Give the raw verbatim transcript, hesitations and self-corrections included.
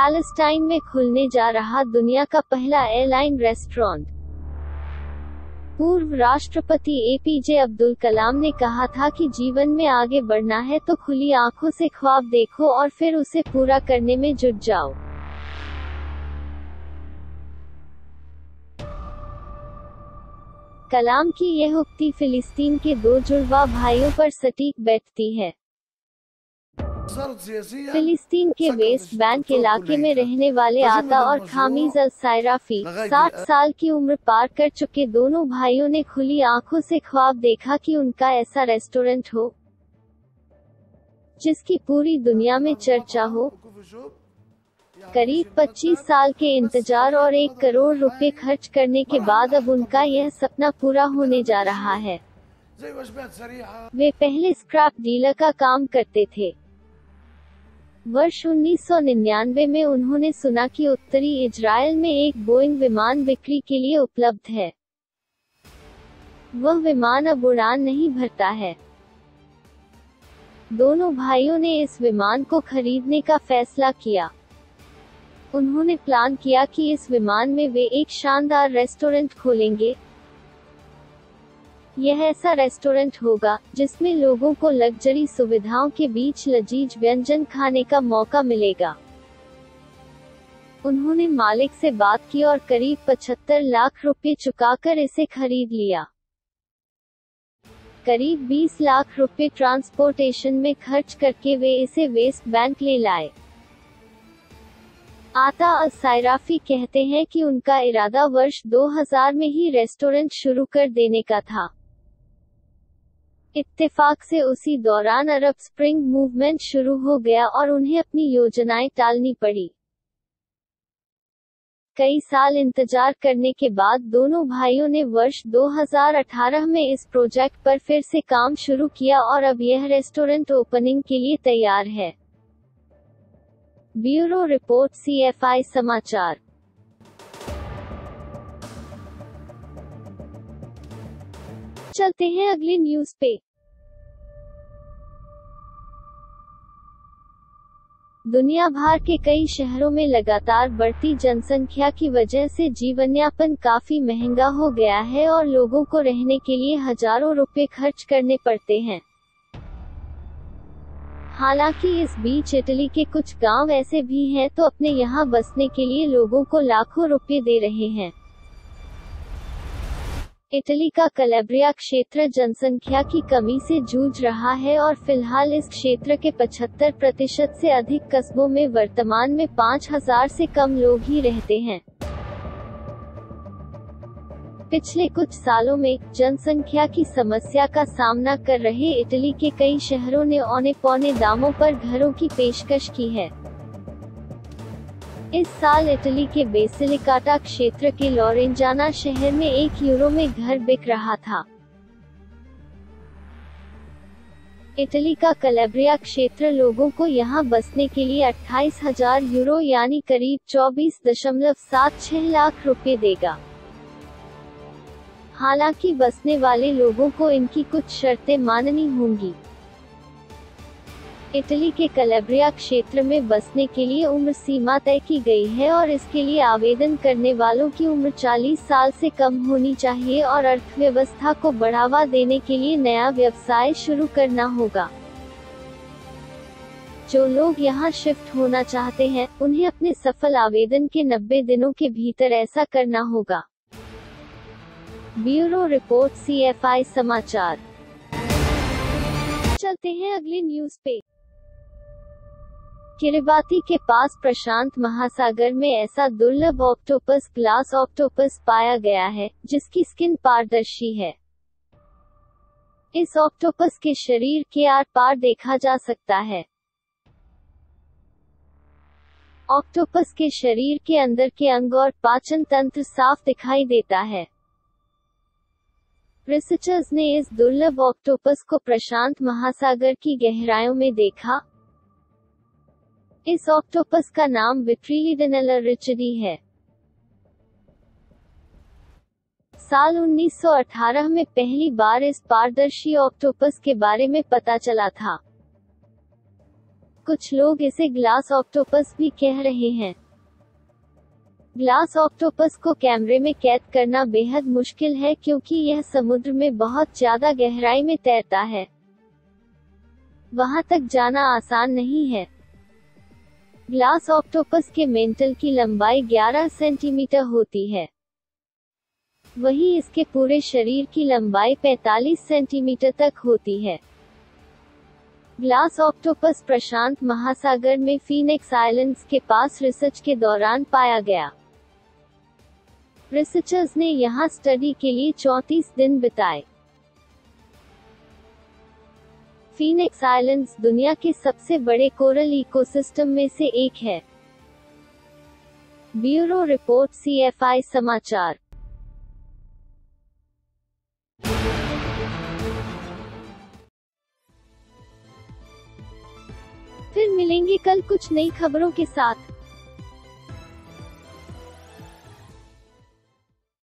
Palestine में खुलने जा रहा दुनिया का पहला एयरलाइन रेस्टोरेंट। पूर्व राष्ट्रपति एपीजे अब्दुल कलाम ने कहा था कि जीवन में आगे बढ़ना है तो खुली आंखों से ख्वाब देखो और फिर उसे पूरा करने में जुट जाओ। कलाम की यह उक्ति फिलिस्तीन के दो जुड़वा भाइयों पर सटीक बैठती है। फिलिस्तीन के वेस्ट बैंक इलाके में रहने वाले आता और खामिज अल सायराफी साठ साल की उम्र पार कर चुके दोनों भाइयों ने खुली आंखों से ख्वाब देखा कि उनका ऐसा रेस्टोरेंट हो जिसकी पूरी दुनिया में चर्चा हो। करीब पच्चीस साल के इंतजार और एक करोड़ रुपए खर्च करने के बाद अब उनका यह सपना पूरा होने जा रहा है। वे पहले स्क्रैप डीलर का काम करते थे। वर्ष उन्नीस सौ निन्यानवे में उन्होंने सुना कि उत्तरी इजराइल में एक बोइंग विमान बिक्री के लिए उपलब्ध है। वह विमान अब उड़ान नहीं भरता है। दोनों भाइयों ने इस विमान को खरीदने का फैसला किया। उन्होंने प्लान किया कि इस विमान में वे एक शानदार रेस्टोरेंट खोलेंगे। यह ऐसा रेस्टोरेंट होगा जिसमें लोगों को लग्जरी सुविधाओं के बीच लजीज व्यंजन खाने का मौका मिलेगा। उन्होंने मालिक से बात की और करीब पचहत्तर लाख रुपए चुकाकर इसे खरीद लिया। करीब बीस लाख रुपए ट्रांसपोर्टेशन में खर्च करके वे इसे वेस्ट बैंक ले लाए। आता अल सायराफी कहते हैं कि उनका इरादा वर्ष दो हज़ार में ही रेस्टोरेंट शुरू कर देने का था। इत्तेफाक से उसी दौरान अरब स्प्रिंग मूवमेंट शुरू हो गया और उन्हें अपनी योजनाएं टालनी पड़ी। कई साल इंतजार करने के बाद दोनों भाइयों ने वर्ष दो हज़ार अठारह में इस प्रोजेक्ट पर फिर से काम शुरू किया और अब यह रेस्टोरेंट ओपनिंग के लिए तैयार है। ब्यूरो रिपोर्ट, सीएफआई समाचार। चलते हैं अगली न्यूज पे। दुनिया भर के कई शहरों में लगातार बढ़ती जनसंख्या की वजह से जीवनयापन काफी महंगा हो गया है और लोगों को रहने के लिए हजारों रुपए खर्च करने पड़ते हैं। हालांकि इस बीच इटली के कुछ गांव ऐसे भी हैं तो अपने यहां बसने के लिए लोगों को लाखों रुपए दे रहे हैं। इटली का कैलेब्रिया क्षेत्र जनसंख्या की कमी से जूझ रहा है और फिलहाल इस क्षेत्र के पचहत्तर प्रतिशत से अधिक कस्बों में वर्तमान में पाँच हज़ार से कम लोग ही रहते हैं। पिछले कुछ सालों में जनसंख्या की समस्या का सामना कर रहे इटली के कई शहरों ने औने पौने दामों पर घरों की पेशकश की है। इस साल इटली के बेसिलिकाटा क्षेत्र के लोरेंजाना शहर में एक यूरो में घर बिक रहा था। इटली का कैलेब्रिया क्षेत्र लोगों को यहां बसने के लिए अट्ठाईस हज़ार यूरो यानी करीब चौबीस दशमलव सात छह लाख रुपए देगा। हालांकि बसने वाले लोगों को इनकी कुछ शर्तें माननी होंगी। इटली के कैलेब्रिया क्षेत्र में बसने के लिए उम्र सीमा तय की गई है और इसके लिए आवेदन करने वालों की उम्र चालीस साल से कम होनी चाहिए और अर्थव्यवस्था को बढ़ावा देने के लिए नया व्यवसाय शुरू करना होगा। जो लोग यहां शिफ्ट होना चाहते हैं, उन्हें अपने सफल आवेदन के नब्बे दिनों के भीतर ऐसा करना होगा। ब्यूरो रिपोर्ट, सीएफआई समाचार। चलते हैं अगली न्यूज पे। किरिबाती के पास प्रशांत महासागर में ऐसा दुर्लभ ऑक्टोपस ग्लास ऑक्टोपस पाया गया है जिसकी स्किन पारदर्शी है। इस ऑक्टोपस के शरीर के आर पार देखा जा सकता है। ऑक्टोपस के शरीर के अंदर के अंग और पाचन तंत्र साफ दिखाई देता है। रिसर्चर्स ने इस दुर्लभ ऑक्टोपस को प्रशांत महासागर की गहराइयों में देखा। इस ऑक्टोपस का नाम विट्रिलिडेनेला रिचर्डी है। साल उन्नीस सौ अठारह में पहली बार इस पारदर्शी ऑक्टोपस के बारे में पता चला था। कुछ लोग इसे ग्लास ऑक्टोपस भी कह रहे हैं। ग्लास ऑक्टोपस को कैमरे में कैद करना बेहद मुश्किल है क्योंकि यह समुद्र में बहुत ज्यादा गहराई में तैरता है। वहां तक जाना आसान नहीं है। ग्लास ऑक्टोपस के मेंटल की लंबाई ग्यारह सेंटीमीटर होती है, वहीं इसके पूरे शरीर की लंबाई पैंतालीस सेंटीमीटर तक होती है। ग्लास ऑक्टोपस प्रशांत महासागर में फीनिक्स आइलैंड्स के पास रिसर्च के दौरान पाया गया। रिसर्चर्स ने यहां स्टडी के लिए चौंतीस दिन बिताए। फीनिक्स आइलैंड्स दुनिया के सबसे बड़े कोरल इकोसिस्टम में से एक है। Bureau report C F I समाचार। फिर मिलेंगे कल कुछ नई खबरों के साथ।